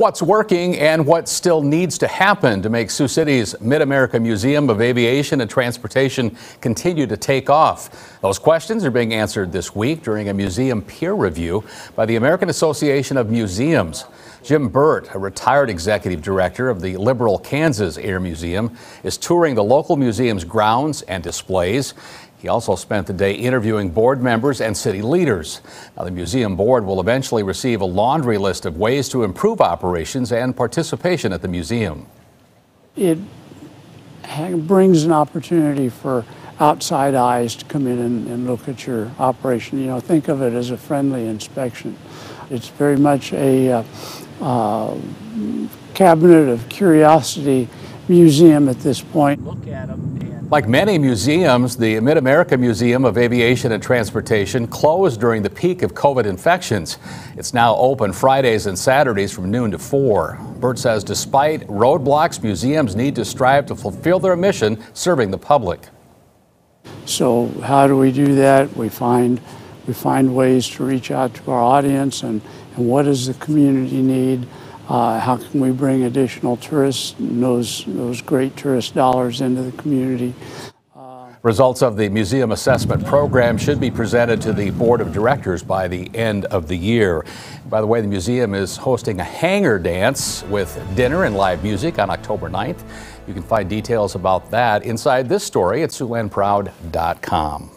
What's working and what still needs to happen to make Sioux City's Mid-America Museum of Aviation and Transportation continue to take off? Those questions are being answered this week during a museum peer review by the American Association of Museums. Jim Burt, a retired executive director of the Liberal Kansas Air Museum, is touring the local museum's grounds and displays. He also spent the day interviewing board members and city leaders. Now, the museum board will eventually receive a laundry list of ways to improve operations and participation at the museum. It brings an opportunity for outside eyes to come in and look at your operation. You know, think of it as a friendly inspection. It's very much a cabinet of curiosity museum at this point. Look at them. Like many museums, the Mid-America Museum of Aviation and Transportation closed during the peak of COVID infections. It's now open Fridays and Saturdays from noon to 4. Burt says despite roadblocks, museums need to strive to fulfill their mission serving the public. So how do we do that? We find ways to reach out to our audience and what does the community need? How can we bring additional tourists and those great tourist dollars into the community? Results of the museum assessment program should be presented to the board of directors by the end of the year. By the way, the museum is hosting a hangar dance with dinner and live music on October 9th. You can find details about that inside this story at SiouxlandProud.com.